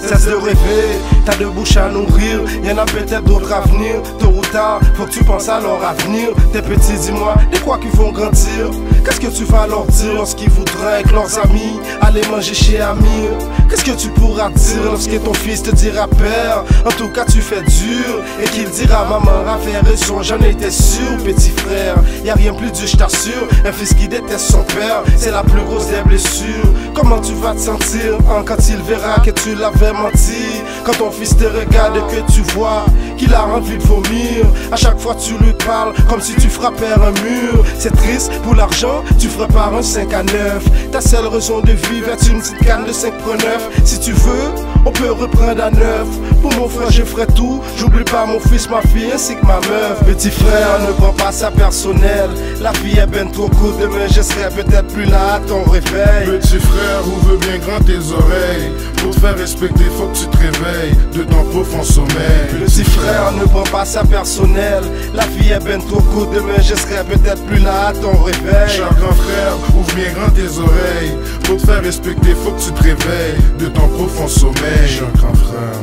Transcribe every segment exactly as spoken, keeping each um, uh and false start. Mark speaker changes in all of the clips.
Speaker 1: cesse de rêver, t'as deux bouches à nourrir, y'en a peut-être d'autres à venir. Tôt ou tard, faut que tu penses à leur avenir. Tes petits, dis-moi, de quoi qu'ils vont grandir? Qu'est-ce que tu vas leur dire lorsqu'ils voudraient avec leurs amis aller manger chez Amir? Qu'est-ce que tu pourras dire lorsque ton fils te dira père, en tout cas tu fais dur, et qu'il dira maman avait raison, j'en étais sûr petit frère. Y'a rien plus dur, je t'assure, un fils qui déteste son père, c'est la plus grosse des blessures. Comment tu vas te sentir hein, quand il verra que tu l'avais menti? Quand ton fils te regarde et que tu vois qu'il a envie de vomir, à chaque fois tu lui parles comme si tu frappais un mur. C'est triste, pour l'argent tu ferais pas un cinq à neuf. Ta seule raison de vivre est une petite canne de cinq neuf. Si tu veux, on peut reprendre à neuf. Pour mon frère je ferai tout, j'oublie pas mon fils, ma fille ainsi que ma meuf. Petit frère, ne prends pas ça personnel, la vie est ben trop courte, demain je serai peut-être plus là à ton réveil.
Speaker 2: Petit frère, ouvre bien grand tes oreilles, pour te faire respecter faut que tu te réveilles de ton profond sommeil.
Speaker 1: Petit frère, ne prends pas ça personnel, la vie est ben trop courte, demain je serai peut-être plus là à ton réveil.
Speaker 2: Cher grand frère, ouvre bien grand tes oreilles, pour te faire respecter faut que tu te réveilles de ton profond sommeil. Cher grand frère.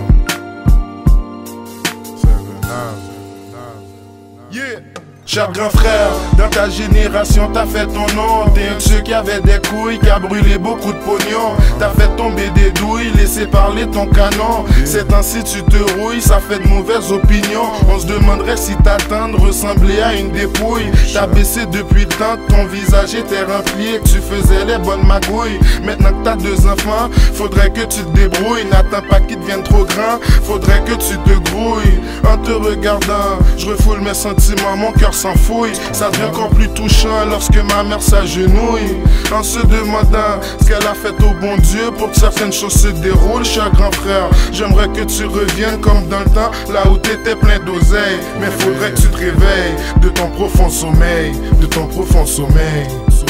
Speaker 2: Yeah. Cher grand frère, dans ta génération t'as fait ton nom. T'es un de ceux qui avait des couilles, qui a brûlé beaucoup de pognon. T'as fait tomber des douilles, laissé parler ton canon. Ces temps-ci tu te rouilles, ça fait de mauvaises opinions. On se demanderait si ta tante ressemblait à une dépouille. T'as baissé depuis le temps, ton visage était rempli et que tu faisais les bonnes magouilles. Maintenant que t'as deux enfants, faudrait que tu te débrouilles. N'attends pas qu'ils deviennent trop grands, faudrait que tu te grouilles. En te regardant, je refoule mes sentiments, mon cœur s'enfouille. Ça devient encore plus touchant lorsque ma mère s'agenouille, en se demandant ce qu'elle a fait au bon Dieu pour que certaines choses se déroulent. Cher grand frère, j'aimerais que tu reviennes comme dans le temps, là où t'étais plein d'oseille. Mais faudrait que tu te réveilles de ton profond sommeil, de ton profond sommeil.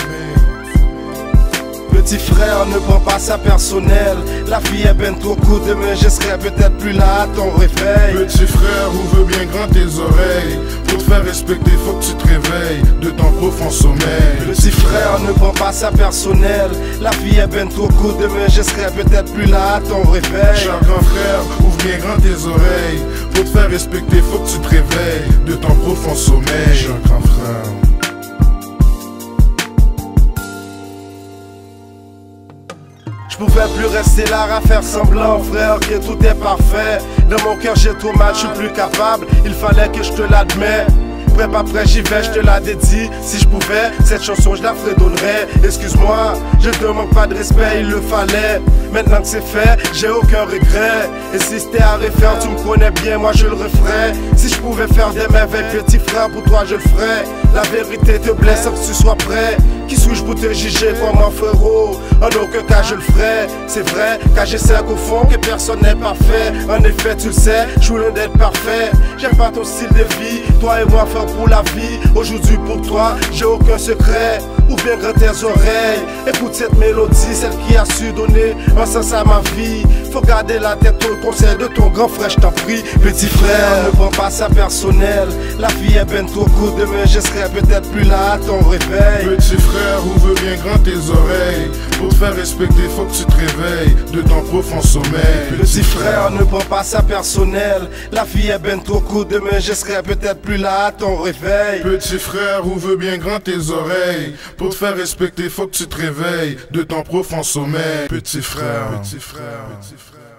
Speaker 1: Petit frère, ne prends pas ça personnel, la vie est ben trop courte, demain je serai peut-être plus là à ton réveil.
Speaker 2: Petit frère, ouvre bien grand tes oreilles, pour te faire respecter faut que tu te réveilles de ton profond sommeil.
Speaker 1: Petit frère, ne prends pas ça personnel, la vie est ben trop courte, demain je serai peut-être plus là à ton réveil.
Speaker 2: Cher grand frère, ouvre bien grand tes oreilles, pour te faire respecter faut que tu te réveilles de ton profond sommeil. Cher grand frère.
Speaker 1: Je pouvais plus rester là à faire semblant, frère, que tout est parfait. Dans mon cœur j'ai trop mal, je suis plus capable, il fallait que je te l'admette. Prêt pas prêt, j'y vais, je te la dédie. Si je pouvais, cette chanson je la fredonnerais. Excuse-moi, je te manque pas de respect, il le fallait. Maintenant que c'est fait, j'ai aucun regret. Et si c'était à refaire, tu me connais bien, moi je le referais. Si je pouvais faire des merveilles, petit frère, pour toi je le ferais. La vérité te blesse sans que tu sois prêt. Qui suis-je pour te juger comme un frérot? En aucun cas je le ferai. C'est vrai, car je sais qu'au fond que personne n'est parfait. En effet tu le sais, je suis loin d'être parfait. J'aime pas ton style de vie, toi et moi faire pour la vie. Aujourd'hui pour toi, j'ai aucun secret. Ouvre bien grand tes oreilles, écoute cette mélodie, celle qui a su donner un sens à ma vie. Faut garder la tête au conseil de ton grand frère, je t'en prie. Petit frère, ne prends pas ça personnel, la vie est ben trop courte, demain je serai peut-être plus là à ton réveil.
Speaker 2: Petit frère, ouvre bien grand tes oreilles, pour te faire respecter faut que tu te réveilles de ton profond sommeil.
Speaker 1: Petit frère, ne prends pas ça personnel, la vie est ben trop courte, demain je serai peut-être plus là à ton réveil.
Speaker 2: Petit frère, ouvre bien grand tes oreilles, pour te faire respecter faut que tu te réveilles de ton profond sommeil. Petit frère, petit frère, petit frère.